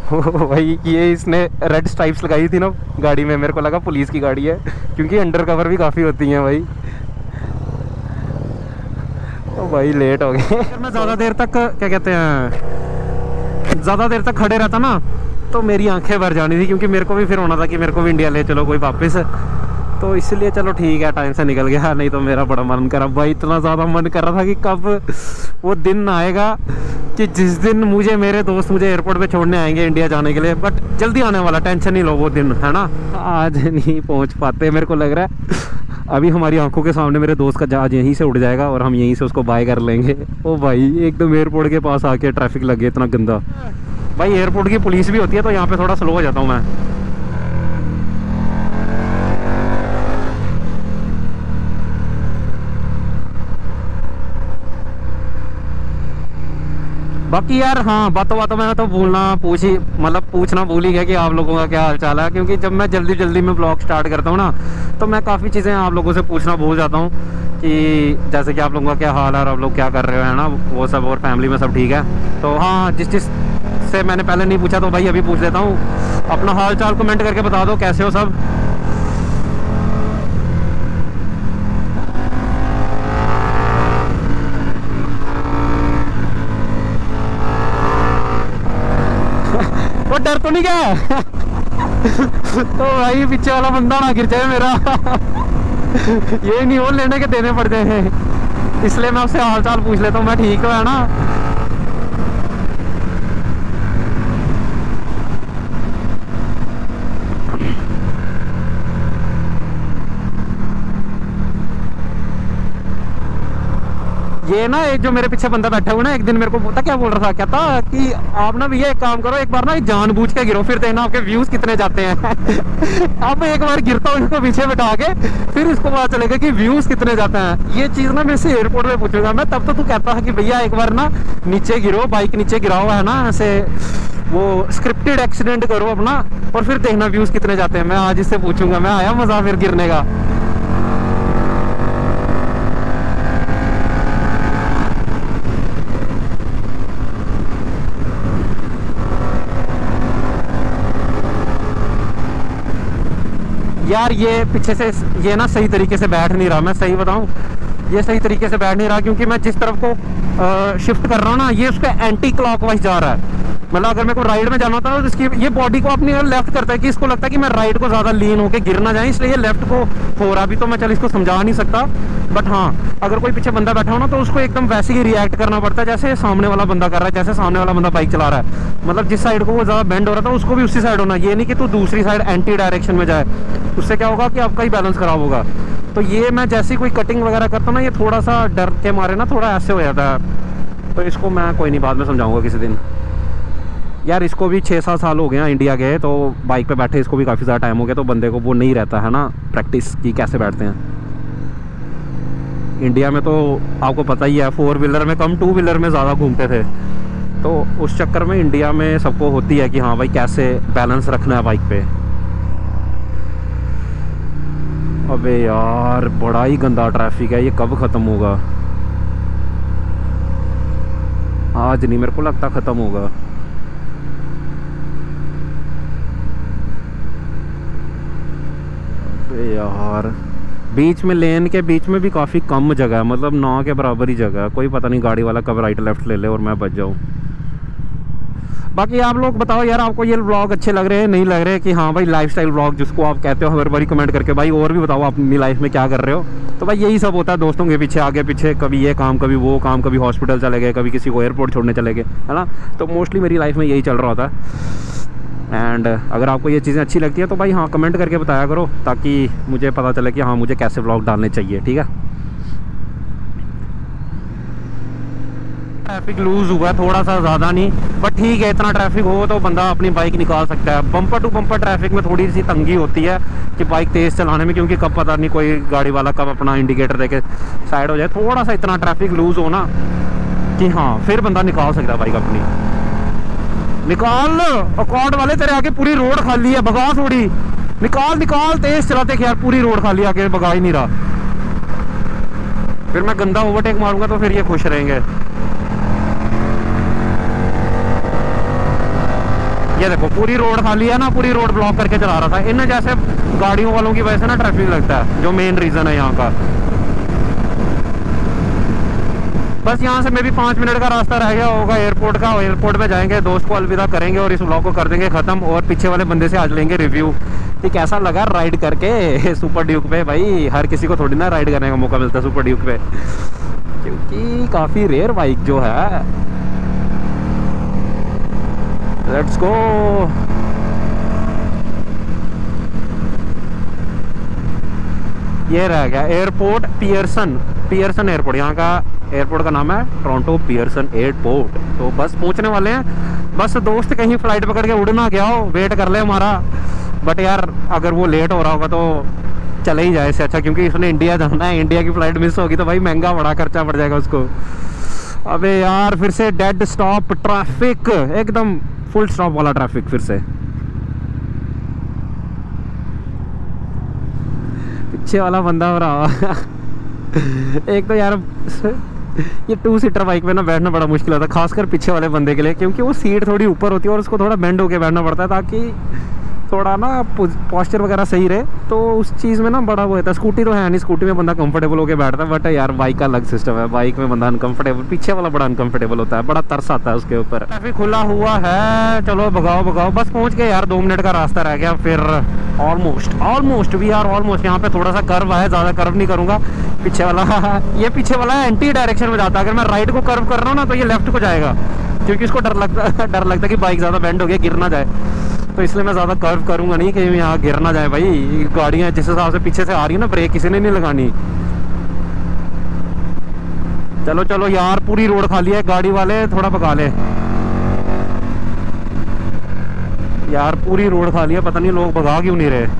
भाई ये इसने रेड स्ट्राइप्स लगाई थी ना गाड़ी में, मेरे को लगा पुलिस की गाड़ी है, क्योंकि अंडर कवर भी काफ़ी होती हैं भाई। तो भाई लेट हो गए। अगर मैं ज़्यादा देर तक क्या कहते हैं, ज़्यादा देर तक खड़े रहता ना तो मेरी आंखें भर जानी थी, क्योंकि मेरे को भी फिर होना था कि मेरे को भी इंडिया ले चलो कोई वापस। तो इसलिए चलो ठीक है, टाइम से निकल गया। नहीं तो मेरा बड़ा मन करा भाई, इतना ज़्यादा मन कर रहा था कि कब वो दिन आएगा कि जिस दिन मुझे मेरे दोस्त मुझे एयरपोर्ट पे छोड़ने आएंगे इंडिया जाने के लिए। बट जल्दी आने वाला, टेंशन नहीं लो, वो दिन है ना। आज नहीं पहुंच पाते मेरे को लग रहा है। अभी हमारी आंखों के सामने मेरे दोस्त का जहाज यहीं से उड़ जाएगा और हम यहीं से उसको बाय कर लेंगे। ओ भाई एकदम एयरपोर्ट के पास आके ट्रैफिक लग गया इतना गंदा। भाई एयरपोर्ट की पुलिस भी होती है तो यहाँ पे थोड़ा स्लो हो जाता हूँ मैं। बाकी यार हाँ, बातों में तो पूछना भूल ही गया कि आप लोगों का क्या हाल चाल है। क्योंकि जब मैं जल्दी में ब्लॉग स्टार्ट करता हूँ ना तो मैं काफ़ी चीज़ें आप लोगों से पूछना भूल जाता हूँ, कि जैसे कि आप लोगों का क्या हाल है और आप लोग क्या कर रहे हो, है ना, वो सब, और फैमिली में सब ठीक है। तो हाँ, जिस से मैंने पहले नहीं पूछा तो भाई अभी पूछ लेता हूँ। अपना हाल चाल कमेंट करके बता दो, कैसे हो सब। वो डर तो नहीं क्या? तो भाई पीछे वाला बंदा ना गिर जाए मेरा। ये नहीं वो लेने के देने पड़ते हैं, इसलिए मैं उससे हाल चाल पूछ लेता हूँ। मैं ठीक है ना। ये ना एक जो मेरे पीछे बंदा बैठा हुआ ना, एक दिन मेरे को पता क्या बोल रहा था, कहता कि आप ना भैया एक काम करो, एक बार ना जानबूझ के गिरो, फिर देखना आपके व्यूज कितने जाते हैं। अब एक बार गिरता हूँ इसको पीछे बैठा के, फिर इसको पता चलेगा कि व्यूज कितने जाते हैं। ये चीज ना मैं इसे एयरपोर्ट में पूछूंगा मैं। तब तो तू कहता है कि भैया एक बार ना नीचे गिरो, बाइक नीचे गिराओ, है ना, ऐसे वो स्क्रिप्टेड एक्सीडेंट करो अपना, और फिर देखना व्यूज कितने जाते हैं। मैं आज इससे पूछूंगा, मैं आया मजा फिर गिरने का। यार ये पीछे से ये ना सही तरीके से बैठ नहीं रहा, मैं सही बताऊं, ये सही तरीके से बैठ नहीं रहा, क्योंकि मैं जिस तरफ को शिफ्ट कर रहा हूँ ना, ये उसका एंटी क्लॉकवाइज जा रहा है। मतलब अगर मेरे को राइट में जाना था तो इसकी ये बॉडी को अपनी लेफ्ट करता है, कि इसको लगता है कि मैं राइट को ज़्यादा लीन होकर गिर ना जाए, इसलिए ये लेफ्ट को हो रहा। अभी तो मैं चल इसको समझा नहीं सकता, बट हाँ, अगर कोई पीछे बंदा बैठा हो ना तो उसको एकदम वैसे ही रिएक्ट करना पड़ता है जैसे सामने वाला बंदा कर रहा है, जैसे सामने वाला बंदा बाइक चला रहा है। मतलब जिस साइड को वो ज़्यादा बेंड हो रहा था उसको भी उसी साइड होना, ये नहीं कि तू दूसरी साइड एंटी डायरेक्शन में जाए, उससे क्या होगा कि आपका ही बैलेंस खराब होगा। तो ये मैं जैसे ही कोई कटिंग वगैरह करता हूँ ना, ये थोड़ा सा डर के मारे ना थोड़ा ऐसे हो जाता है। तो इसको मैं कोई नहीं, बाद में समझाऊंगा किसी दिन। यार इसको भी 6-7 साल हो गए हैं इंडिया गए, तो बाइक पे बैठे इसको भी काफ़ी ज़्यादा टाइम हो गया, तो बंदे को वो नहीं रहता है ना प्रैक्टिस की कैसे बैठते हैं। इंडिया में तो आपको पता ही है, 4 व्हीलर में कम 2 व्हीलर में ज़्यादा घूमते थे, तो उस चक्कर में इंडिया में सबको होती है कि हाँ भाई कैसे बैलेंस रखना है बाइक पे। अबे यार बड़ा ही गंदा ट्रैफिक है, ये कब ख़त्म होगा? आज नहीं, मेरे को लगता ख़त्म होगा। अबे यार बीच में, लेन के बीच में भी काफ़ी कम जगह है, मतलब ना के बराबर ही जगह है। कोई पता नहीं गाड़ी वाला कब राइट लेफ्ट ले ले और मैं बच जाऊँ। बाकी आप लोग बताओ यार, आपको ये व्लॉग अच्छे लग रहे हैं नहीं लग रहे, कि हाँ भाई लाइफस्टाइल व्लॉग जिसको आप कहते हो, हर बारी कमेंट करके भाई और भी बताओ आप अपनी लाइफ में क्या कर रहे हो। तो भाई यही सब होता है दोस्तों के पीछे, आगे पीछे, कभी ये काम कभी वो काम, कभी हॉस्पिटल चले गए, कभी किसी को एयरपोर्ट छोड़ने चले गए, है ना। तो मोस्टली मेरी लाइफ में यही चल रहा होता है। एंड अगर आपको ये चीज़ें अच्छी लगती है तो भाई हाँ कमेंट करके बताया करो, ताकि मुझे पता चले कि हाँ मुझे कैसे व्लॉग डालने चाहिए, ठीक है। ट्रैफिक लूज हुआ है थोड़ा सा, ज़्यादा नहीं, बट ठीक है, इतना ट्रैफिक हो तो बंदा अपनी बाइक निकाल सकता है। बम्पर टू बम्पर ट्रैफिक में थोड़ी सी तंगी होती है कि बाइक तेज़ चलाने में, क्योंकि कब पता नहीं कोई गाड़ी वाला कब अपना इंडिकेटर देके साइड हो जाए। थोड़ा सा इतना ट्रैफिक लूज हो ना कि हाँ फिर बंदा निकाल सकता है बाइक अपनी। निकाल, अकॉर्ड वाले तेरे आगे पूरी रोड खाली है, भगा थोड़ी, निकाल निकाल, तेज़ चलाते यार, पूरी रोड खाली, आगे भगा ही नहीं रहा। फिर मैं गंदा ओवरटेक मारूंगा तो फिर ये खुश रहेंगे। ये देखो पूरी रोड खाली है ना, पूरी रोड ब्लॉक करके चला रहा था। इन जैसे गाड़ियों वालों की वजह से ना ट्रैफिक लगता है, जो मेन रीज़न है यहाँ का। बस यहाँ से मे भी 5 मिनट का रास्ता रह गया होगा एयरपोर्ट का। एयरपोर्ट में जाएंगे, दोस्त को अलविदा करेंगे और इस व्लॉग को कर देंगे ख़त्म। और पीछे वाले बंदे से आज लेंगे रिव्यू कि कैसा लगा राइड करके सुपर ड्यूक पे। भाई हर किसी को थोड़ी ना राइड करने का मौका मिलता है सुपर ड्यूक पे, क्योंकि काफ़ी रेयर बाइक जो है। Let's go. ये रह गया एयरपोर्ट पियर्सन एयरपोर्ट। यहाँ का एयरपोर्ट का नाम है टोरंटो पियर्सन एयरपोर्ट। तो बस पहुँचने वाले हैं। बस दोस्त कहीं फ्लाइट पकड़ के उड़ ना गया हो, वेट कर ले हमारा। बट यार अगर वो लेट हो रहा होगा तो चले ही जाए इससे अच्छा, क्योंकि उसने इंडिया जाना है। इंडिया की फ़्लाइट मिस होगी तो भाई महंगा बड़ा खर्चा पड़ जाएगा उसको। अबे यार फिर से डेड स्टॉप ट्रैफिक, एकदम फुल स्टॉप वाला ट्रैफिक फिर से। पीछे वाला बंदा हो रहा एक तो यार ये 2 सीटर बाइक में ना बैठना बड़ा मुश्किल होता है, खासकर पीछे वाले बंदे के लिए, क्योंकि वो सीट थोड़ी ऊपर होती है और उसको थोड़ा बेंड होके बैठना पड़ता है ताकि थोड़ा ना पोस्चर वगैरह सही रहे। तो उस चीज़ में ना बड़ा वो होता है। स्कूटी तो है नहीं, स्कूटी में बंदा कंफर्टेबल होके बैठता है। बट यार बाइक का अलग सिस्टम है, बाइक में बंदा अनकंफर्टेबल, पीछे वाला बड़ा अनकंफर्टेबल होता है, बड़ा तरस आता है उसके ऊपर। काफ़ी खुला हुआ है, चलो भगाओ भगाओ। बस पहुँच गए यार, 2 मिनट का रास्ता रह गया फिर। Almost we are almost. यहाँ पे थोड़ा सा कर्व है, ज़्यादा कर्व नहीं करूँगा। पीछे वाला ये पीछे वाला एंटी डायरेक्शन में जाता है। अगर मैं राइट को कर्व कर रहा हूँ ना तो ये लेफ्ट को जाएगा, क्योंकि उसको डर लगता है कि बाइक ज़्यादा बेंड हो गया, गिर ना जाए। तो इसलिए मैं ज़्यादा कर्व करूँगा नहीं कि यहाँ गिर ना जाए। भाई गाड़ियाँ जिस हिसाब से पीछे से आ रही है ना, ब्रेक किसी ने नहीं लगानी। चलो चलो यार, पूरी रोड खाली है, गाड़ी वाले थोड़ा भगा ले यार। पूरी रोड खाली है, पता नहीं लोग भगा क्यों नहीं रहे।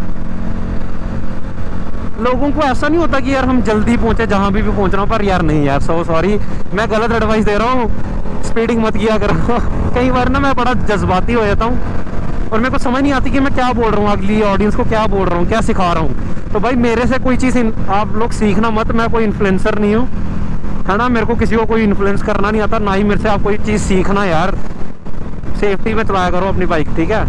लोगों को ऐसा नहीं होता कि यार हम जल्दी पहुँचे जहाँ भी पहुँच रहा हूँ, पर यार नहीं यार, सो सॉरी, मैं गलत एडवाइस दे रहा हूँ। स्पीडिंग मत किया करो कई बार ना मैं बड़ा जज्बाती हो जाता हूँ और मेरे को समझ नहीं आती कि मैं क्या बोल रहा हूँ, अगली ऑडियंस को क्या बोल रहा हूँ, क्या सिखा रहा हूँ। तो भाई मेरे से कोई चीज़ आप लोग सीखना मत, मैं कोई इन्फ्लुएंसर नहीं हूँ, है ना। मेरे को किसी को कोई इन्फ्लुएंस करना नहीं आता, ना ही मेरे से आप कोई चीज़ सीखना। यार सेफ्टी में चलाया करो अपनी बाइक, ठीक है।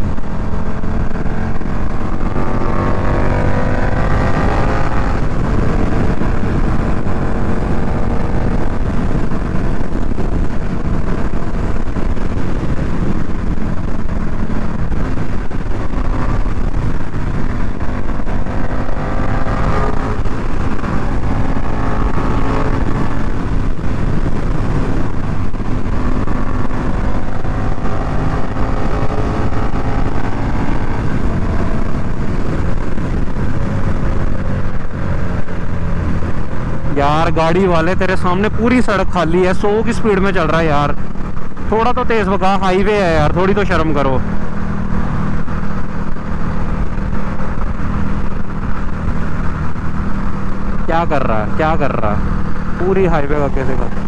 यार गाड़ी वाले तेरे सामने पूरी सड़क खाली है, 100 की स्पीड में चल रहा है यार। थोड़ा तो तेज भगा, हाईवे है यार, थोड़ी तो शर्म करो। क्या कर रहा है, क्या कर रहा है, पूरी हाईवे का कैसे कर।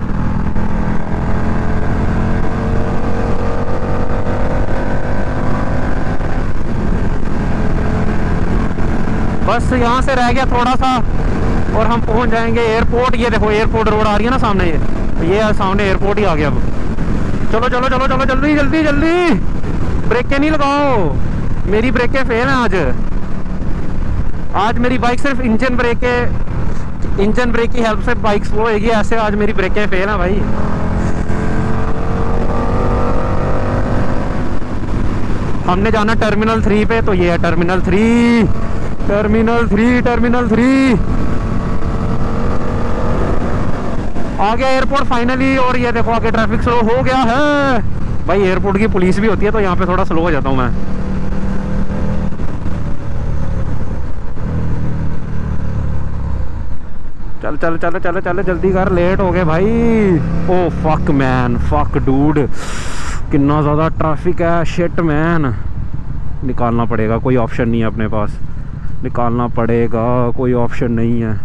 बस यहाँ से रह गया थोड़ा सा और हम पहुँच जाएंगे एयरपोर्ट। ये देखो एयरपोर्ट रोड आ रही है ना सामने, ये सामने एयरपोर्ट ही आ गया अब। चलो चलो चलो चलो जल्दी जल्दी जल्दी, ब्रेकें नहीं लगाओ, मेरी ब्रेकें फेल हैं आज मेरी बाइक सिर्फ इंजन ब्रेक की हेल्प से बाइक स्लो होगी, ऐसे आज मेरी ब्रेकें फेल हैं भाई। हमने जाना टर्मिनल 3 पे, तो ये है टर्मिनल 3 टर्मिनल 3 आ गया एयरपोर्ट फाइनली। और ये देखो आगे ट्रैफिक स्लो हो गया है भाई। एयरपोर्ट की पुलिस भी होती है तो यहाँ पे थोड़ा स्लो हो जाता हूँ मैं। चल चल चल चल चल जल्दी कर, लेट हो गए भाई। Oh fuck man, fuck dude, कितना ज़्यादा ट्रैफिक है। शिट मैन, निकालना पड़ेगा, कोई ऑप्शन नहीं है अपने पास, निकालना पड़ेगा, कोई ऑप्शन नहीं है।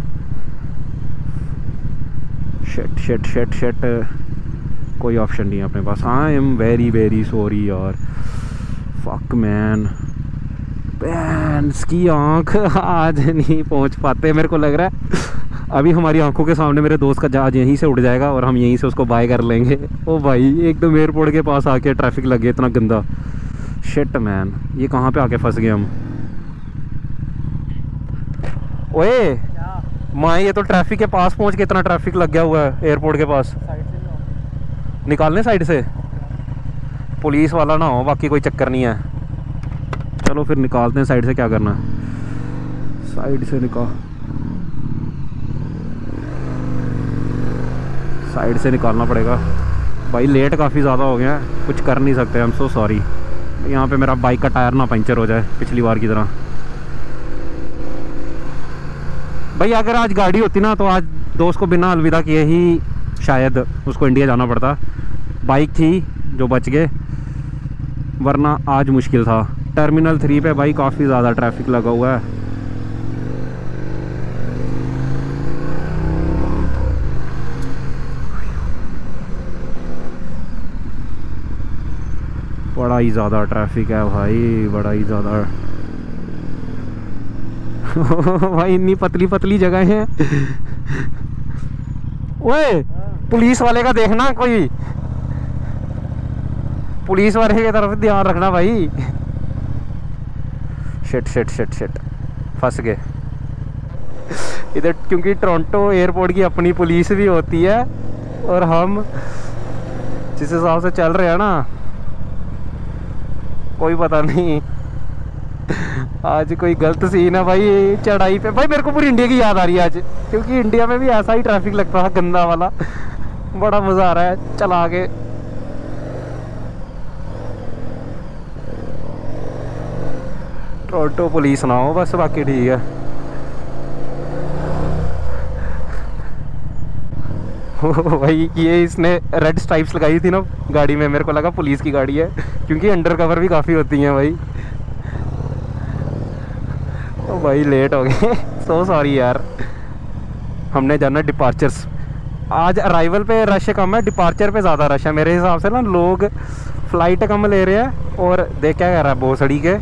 शिट शिट शिट शिट, कोई ऑप्शन नहीं है अपने पास। I am very very sorry यार, फक मैन। बैंस की आँख आज नहीं पहुंच पाते, मेरे को लग रहा है अभी हमारी आंखों के सामने मेरे दोस्त का जहाज यहीं से उड़ जाएगा और हम यहीं से उसको बाय कर लेंगे। ओ भाई एकदम एयरपोर्ट के पास आके ट्रैफिक लगे इतना गंदा। शिट मैन, ये कहाँ पे आके फंस गए हम। ओए माँ, ये तो ट्रैफिक के पास पहुँच के इतना ट्रैफिक लग गया हुआ है एयरपोर्ट के पास। निकालने साइड से, पुलिस वाला ना हो, बाकी कोई चक्कर नहीं है। चलो फिर निकालते हैं साइड से, क्या करना है, साइड से निकाल, साइड से निकालना पड़ेगा भाई। लेट काफ़ी ज़्यादा हो गया है, कुछ कर नहीं सकते, आई एम सो सॉरी। यहाँ पे मेरा बाइक का टायर ना पंचर हो जाए पिछली बार की तरह। भाई अगर आज गाड़ी होती ना तो आज दोस्त को बिना अलविदा किए ही शायद उसको इंडिया जाना पड़ता। बाइक थी जो बच गए, वरना आज मुश्किल था। टर्मिनल 3 पे भाई काफ़ी ज़्यादा ट्रैफिक लगा हुआ है। बड़ा ही ज़्यादा ट्रैफिक है भाई, बड़ा ही ज़्यादा। भाई इतनी पतली पतली जगह है। ओए पुलिस वाले का देखना, कोई पुलिस वाले की तरफ ध्यान रखना भाई। शिट शिट शिट शिट, फंस गए इधर, क्योंकि टोरंटो एयरपोर्ट की अपनी पुलिस भी होती है और हम जिस हिसाब से चल रहे हैं ना, कोई पता नहीं आज कोई गलत सीन है भाई चढ़ाई पे। भाई मेरे को पूरी इंडिया की याद आ रही है आज, क्योंकि इंडिया में भी ऐसा ही ट्रैफिक लगता था गंदा वाला। बड़ा मज़ा आ रहा है चला के। टोरंटो पुलिस ना हो बस, बाकी ठीक है। भाई ये इसने रेड स्ट्राइप्स लगाई थी ना गाड़ी में, मेरे को लगा पुलिस की गाड़ी है, क्योंकि अंडर कवर भी काफ़ी होती हैं भाई। तो भाई लेट हो गए, सो सॉरी यार। हमने जाना डिपार्चर्स। आज अराइवल पे रश कम है, डिपार्चर पे ज़्यादा रश है मेरे हिसाब से ना। लोग फ़्लाइट कम ले रहे हैं और देख क्या कह रहा है भोसड़ी के।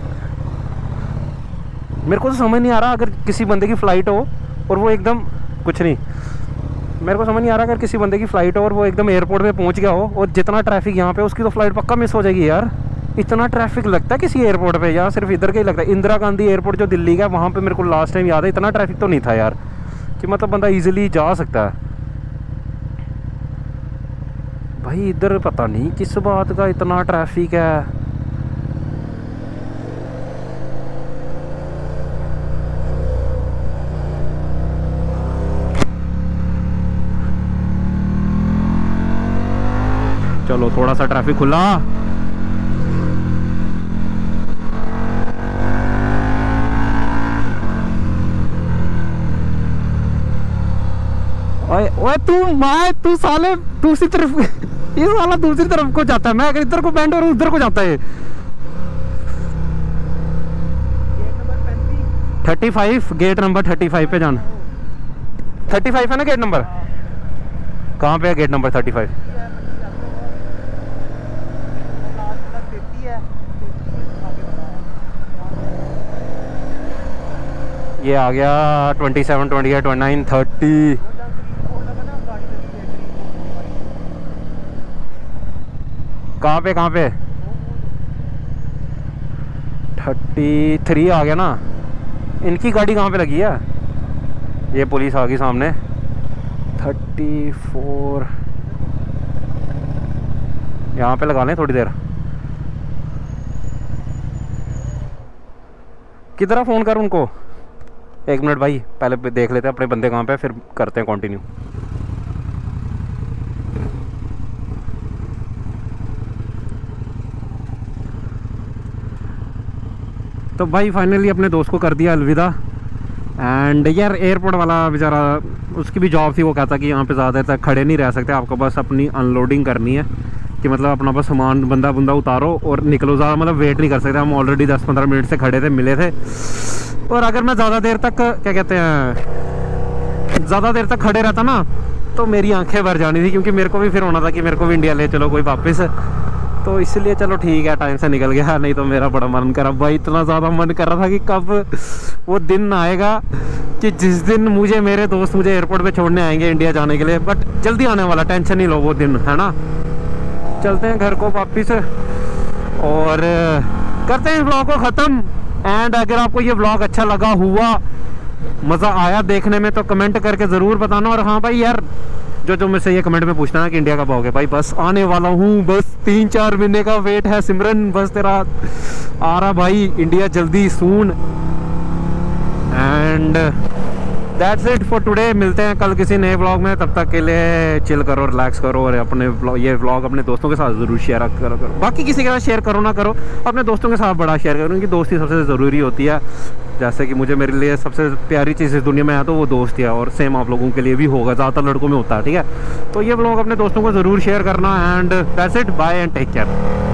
मेरे को तो समझ नहीं आ रहा, अगर किसी बंदे की फ़्लाइट हो और वो एकदम कुछ नहीं, मेरे को समझ नहीं आ रहा अगर किसी बंदे की फ़्लाइट हो और वो एकदम एयरपोर्ट पे पहुंच गया हो और जितना ट्रैफिक यहाँ पे, उसकी तो फ़्लाइट पक्का मिस हो जाएगी यार। इतना ट्रैफिक लगता है किसी एयरपोर्ट पे, या सिर्फ इधर का ही लगता है। इंदिरा गांधी एयरपोर्ट जो दिल्ली का, वहाँ पे मेरे को लास्ट टाइम याद है इतना ट्रैफिक तो नहीं था यार, कि मतलब बंदा ईजिली जा सकता है। भाई इधर पता नहीं किस बात का इतना ट्रैफिक है। चलो थोड़ा सा ट्रैफिक खुला। ओए तू साले दूसरी तरफ ये साला दूसरी तरफ को जाता है, मैं अगर इधर को बैंड और उधर को जाता है। 35 गेट नंबर 35 पे जाना। 35 है ना गेट नंबर? कहाँ पे है गेट नंबर 35? ये आ गया 27, 28, 29, 30। कहाँ पे 33 आ गया ना। इनकी गाड़ी कहाँ पे लगी है? ये पुलिस आ गई सामने। 34 यहाँ पे लगा लें थोड़ी देर। किधर फ़ोन कर उनको। 1 मिनट भाई, पहले देख लेते हैं अपने बंदे कहाँ पे, फिर करते हैं कंटिन्यू। तो भाई फाइनली अपने दोस्त को कर दिया अलविदा। एंड यार एयरपोर्ट वाला बेचारा, उसकी भी जॉब थी, वो कहता कि यहाँ पे ज़्यादा तक खड़े नहीं रह सकते, आपको बस अपनी अनलोडिंग करनी है, कि मतलब अपना बस सामान बंदा उतारो और निकलो, ज़्यादा मतलब वेट नहीं कर सकते। हम ऑलरेडी 10-15 मिनट से खड़े थे, मिले थे, और अगर मैं ज़्यादा देर तक क्या कहते हैं, ज़्यादा देर तक खड़े रहता ना तो मेरी आंखें भर जानी थी, क्योंकि मेरे को भी फिर होना था कि मेरे को भी इंडिया ले चलो कोई वापस। तो इसलिए चलो ठीक है, टाइम से निकल गया। नहीं तो मेरा बड़ा मन करा भाई, इतना ज़्यादा मन कर रहा था कि कब वो दिन आएगा कि जिस दिन मेरे दोस्त मुझे एयरपोर्ट पे छोड़ने आएंगे इंडिया जाने के लिए। बट जल्दी आने वाला, टेंशन नहीं लो, वो दिन है ना। चलते हैं घर को वापस। और करते हैं इस व्लॉग को ख़त्म। एंड अगर आपको ये व्लॉग अच्छा लगा हुआ, मज़ा आया देखने में, तो कमेंट करके ज़रूर बताना। और हाँ भाई यार, जो मुझसे ये कमेंट में पूछना है कि इंडिया कब आओगे, भाई बस आने वाला हूँ, बस 3-4 महीने का वेट है सिमरन, बस तेरा आ रहा भाई इंडिया जल्दी, soon. And that's it for today. मिलते हैं कल किसी नए व्लॉग में, तब तक के लिए चिल करो, रिलैक्स करो, और अपने ये व्लॉग अपने दोस्तों के साथ ज़रूर शेयर करो। बाकी किसी के साथ शेयर करो ना करो, अपने दोस्तों के साथ बड़ा शेयर करो, क्योंकि दोस्ती सबसे ज़रूरी होती है। जैसे कि मेरे लिए सबसे प्यारी चीज़ इस दुनिया में है तो वो दोस्त है, और सेम आप लोगों के लिए भी होगा, ज़्यादातर लड़कों में होता है, ठीक है। तो ये व्लॉग अपने दोस्तों को ज़रूर शेयर करना। And that's it, bye and take care.